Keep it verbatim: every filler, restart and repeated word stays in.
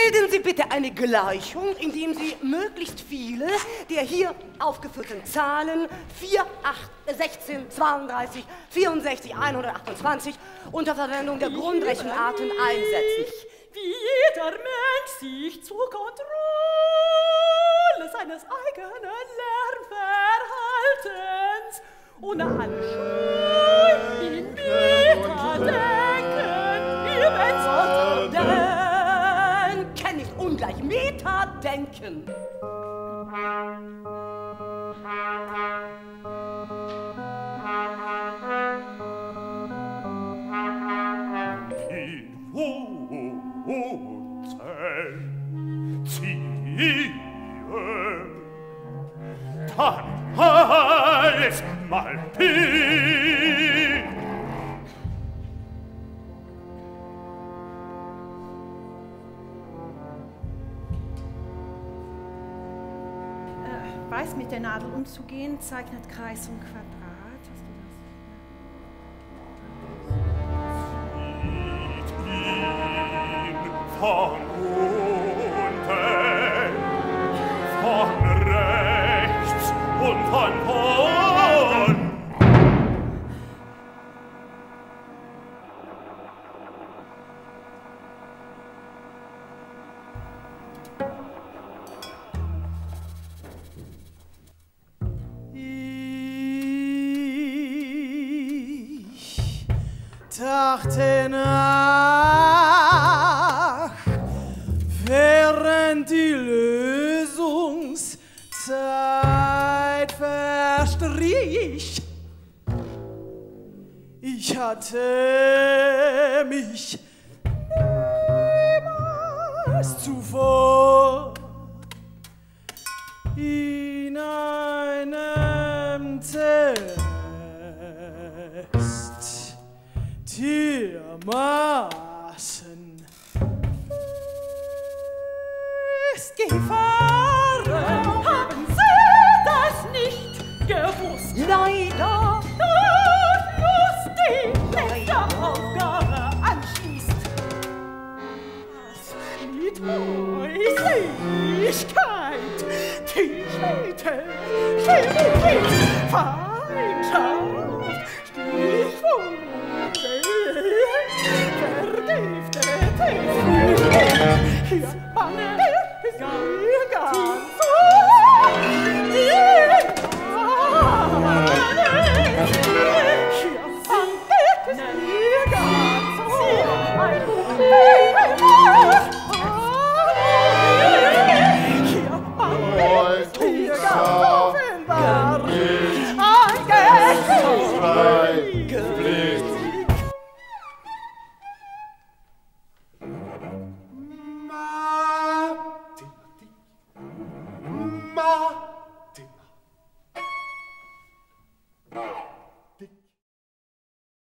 Bilden Sie bitte eine Gleichung, indem Sie möglichst viele der hier aufgeführten Zahlen vier, acht, sechzehn, zweiunddreißig, vierundsechzig, hundertachtundzwanzig unter Verwendung der Grundrechenarten einsetzen. Wie jeder Mensch sich zur Kontrolle seines eigenen Lernverhaltens ohne alle Scheu in Metadenken üben sollte. Denken, nicht ungleich Metadenken. Dann heißt mal Pink. Äh, weiß mit der Nadel umzugehen, zeichnet Kreis und Quadrat. Hast du das? Sieht ihn von unten, von rechts und von vorn. Ich dachte nach, während die Lösungszeit verstrich. Ich hatte mich niemals zuvor in einem Test dermaßen festgefahren. Haben Sie das nicht gewusst? Leider. Nahtlos die nächste Aufgabe anschließt. Was mit Häuslichkeit, Tischwete, Chemie, Feindschaft, Stichwunde, vergiftete Füße, hier bange